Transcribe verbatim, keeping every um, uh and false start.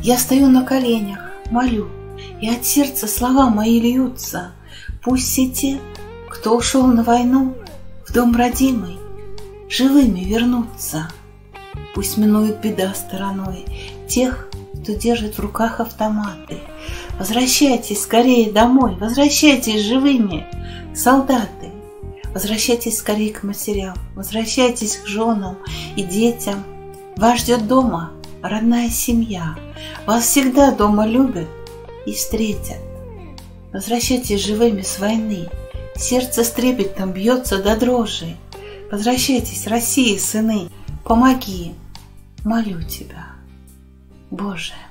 Я стою на коленях, молю, и от сердца слова мои льются. Пусть все те, кто ушел на войну, в дом родимый, живыми вернутся. Пусть минует беда стороной тех, кто держит в руках автоматы. Возвращайтесь скорее домой, возвращайтесь живыми, солдаты. Возвращайтесь скорее к матерям, возвращайтесь к женам и детям. Вас ждет дома родная семья. Вас всегда дома любят и встретят. Возвращайтесь живыми с войны. Сердце с трепетом бьется до дрожи. Возвращайтесь, России, сыны. Помоги, молю тебя, Боже.